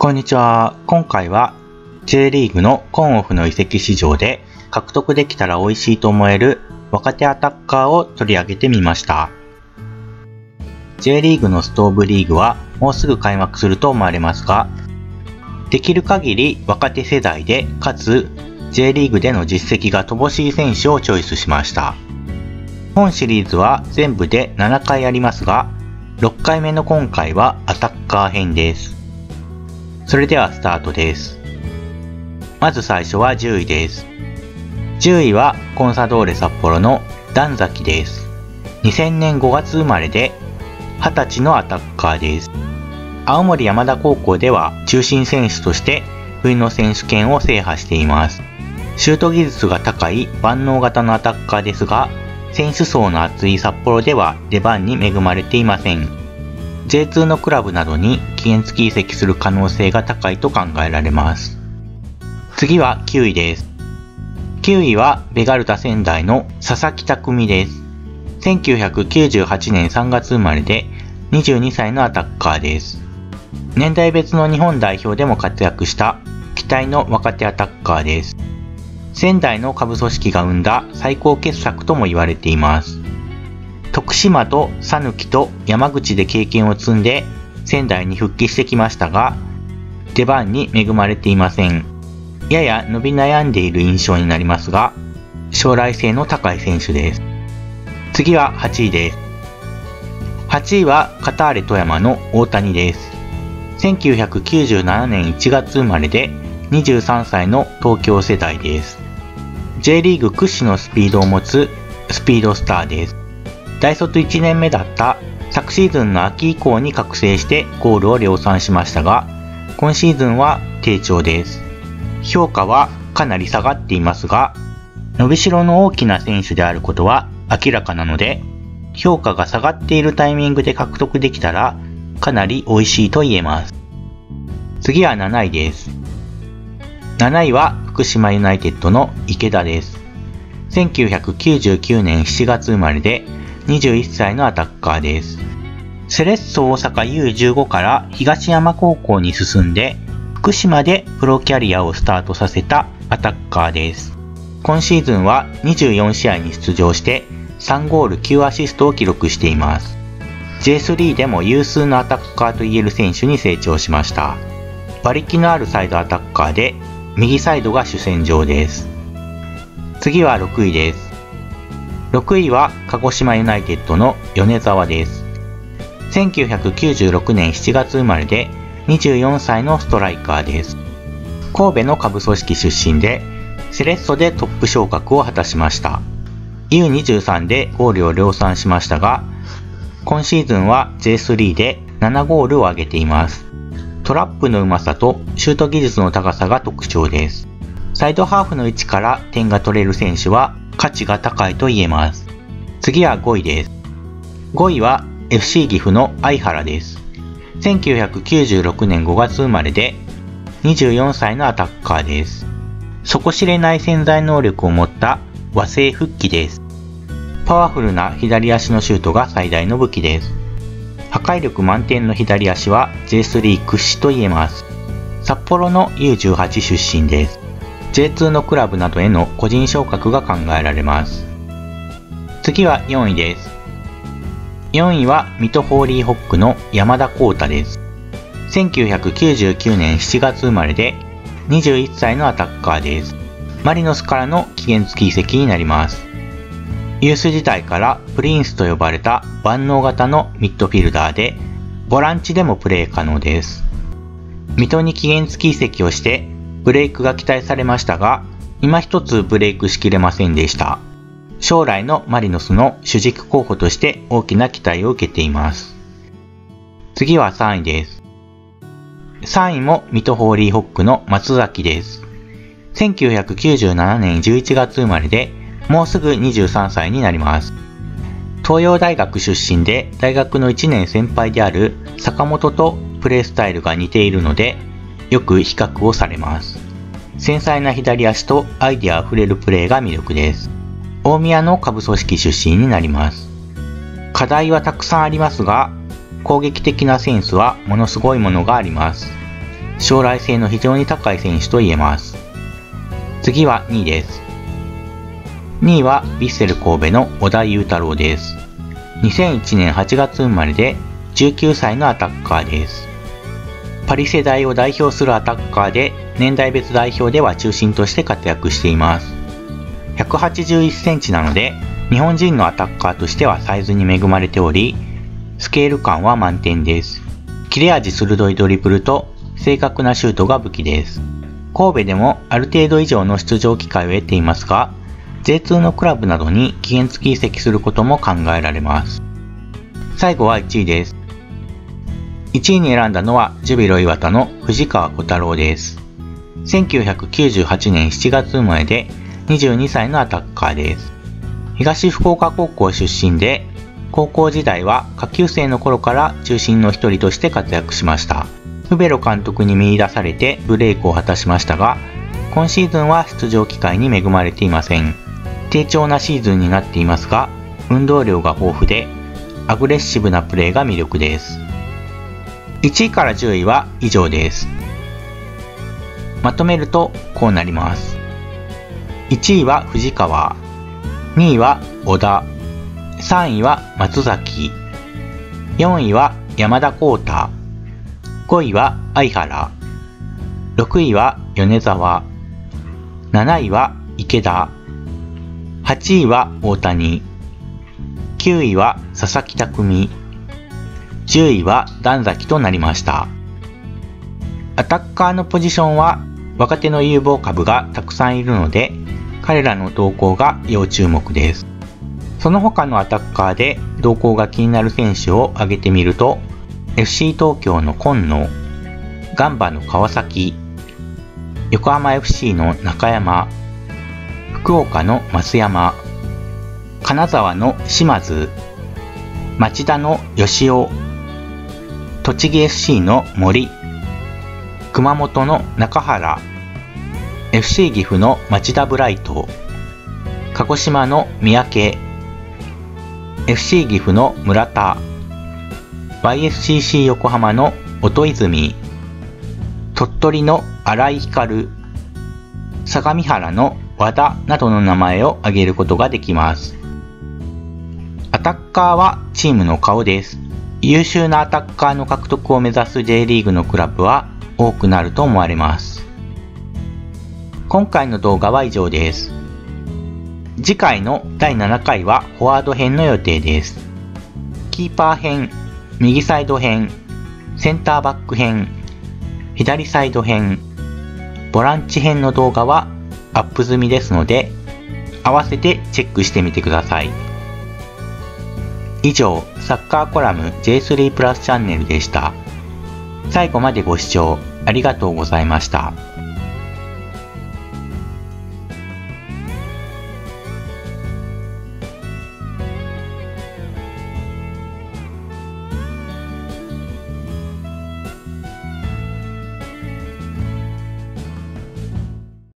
こんにちは。今回は J リーグのコンオフの移籍市場で獲得できたら美味しいと思える若手アタッカーを取り上げてみました。J リーグのストーブリーグはもうすぐ開幕すると思われますが、できる限り若手世代でかつ J リーグでの実績が乏しい選手をチョイスしました。本シリーズは全部で7回ありますが、6回目の今回はアタッカー編です。それではスタートです。まず最初は10位です。10位はコンサドーレ札幌の段崎です。2000年5月生まれで20歳のアタッカーです。青森山田高校では中心選手として冬の選手権を制覇しています。シュート技術が高い万能型のアタッカーですが、選手層の厚い札幌では出番に恵まれていません。J2 のクラブなどに期限付き移籍する可能性が高いと考えられます。次は9位です。9位はベガルタ仙台の佐々木匠です。1998年3月生まれで22歳のアタッカーです。年代別の日本代表でも活躍した期待の若手アタッカーです。仙台の下部組織が生んだ最高傑作とも言われています。徳島と讃岐と山口で経験を積んで仙台に復帰してきましたが、出番に恵まれていません。やや伸び悩んでいる印象になりますが、将来性の高い選手です。次は8位です。8位はカターレ富山の大谷です。1997年1月生まれで23歳の東京世代です。J リーグ屈指のスピードを持つスピードスターです。大卒1年目だった昨シーズンの秋以降に覚醒してゴールを量産しましたが、今シーズンは低調です。評価はかなり下がっていますが、伸びしろの大きな選手であることは明らかなので、評価が下がっているタイミングで獲得できたらかなり美味しいと言えます。次は7位です。7位は福島ユナイテッドの池田です。1999年7月生まれで21歳のアタッカーです。セレッソ大阪 U15 から東山高校に進んで福島でプロキャリアをスタートさせたアタッカーです。今シーズンは24試合に出場して3ゴール9アシストを記録しています。J3 でも有数のアタッカーといえる選手に成長しました。馬力のあるサイドアタッカーで右サイドが主戦場です。次は6位です。6位は鹿児島ユナイテッドの米沢です。1996年7月生まれで24歳のストライカーです。神戸の下部組織出身でセレッソでトップ昇格を果たしました。U23 でゴールを量産しましたが、今シーズンは J3 で7ゴールを挙げています。トラップのうまさとシュート技術の高さが特徴です。サイドハーフの位置から点が取れる選手は価値が高いと言えます。次は5位です。5位は FC 岐阜の相原です。1996年5月生まれで24歳のアタッカーです。底知れない潜在能力を持った和製復帰です。パワフルな左足のシュートが最大の武器です。破壊力満点の左足は J3 屈指と言えます。札幌の U18 出身です。J2 のクラブなどへの個人昇格が考えられます。次は4位です。4位は水戸ホーリーホックの山田浩太です。1999年7月生まれで21歳のアタッカーです。マリノスからの期限付き移籍になります。ユース時代からプリンスと呼ばれた万能型のミッドフィルダーで、ボランチでもプレー可能です。水戸に期限付き移籍をしてブレイクが期待されましたが、今一つブレイクしきれませんでした。将来のマリノスの主軸候補として大きな期待を受けています。次は3位です。3位も水戸ホーリーホックの松崎です。1997年11月生まれで、もうすぐ23歳になります。東洋大学出身で大学の1年先輩である坂本とプレースタイルが似ているので、よく比較をされます。繊細な左足とアイデアあふれるプレーが魅力です。大宮の下部組織出身になります。課題はたくさんありますが、攻撃的なセンスはものすごいものがあります。 将来性の非常に高い選手と言えます。次は2位です。2位はヴィッセル神戸の小田裕太郎です。2001年8月生まれで19歳のアタッカーです。パリ世代を代表するアタッカーで、年代別代表では中心として活躍しています。181センチなので、日本人のアタッカーとしてはサイズに恵まれており、スケール感は満点です。切れ味鋭いドリブルと正確なシュートが武器です。神戸でもある程度以上の出場機会を得ていますが、J2 のクラブなどに期限付き移籍することも考えられます。最後は1位です。1位に選んだのはジュビロ磐田の藤川小太郎です。1998年7月生まれで22歳のアタッカーです。東福岡高校出身で、高校時代は下級生の頃から中心の一人として活躍しました。フベロ監督に見出されてブレイクを果たしましたが、今シーズンは出場機会に恵まれていません。低調なシーズンになっていますが、運動量が豊富でアグレッシブなプレーが魅力です。1位から10位は以上です。まとめるとこうなります。1位は藤川、2位は小田、3位は松崎、4位は山田浩太、5位は相原、6位は米沢、7位は池田、8位は大谷、9位は佐々木匠、10位は段崎となりました。アタッカーのポジションは若手の有望株がたくさんいるので、彼らの動向が要注目です。その他のアタッカーで動向が気になる選手を挙げてみると、FC 東京の今野、ガンバの川崎、横浜 FC の中山、福岡の増山、金沢の島津、町田の吉尾、栃木 FC の森、熊本の中原、FC 岐阜の町田ブライト、鹿児島の三宅、FC 岐阜の村田、YSCC 横浜の音泉、鳥取の新井光、相模原の和田などの名前を挙げることができます。アタッカーはチームの顔です。優秀なアタッカーの獲得を目指す J リーグのクラブは多くなると思われます。今回の動画は以上です。次回の第7回はフォワード編の予定です。キーパー編、右サイド編、センターバック編、左サイド編、ボランチ編の動画はアップ済みですので、合わせてチェックしてみてください。以上、サッカーコラム J3 プラスチャンネルでした。最後までご視聴ありがとうございました。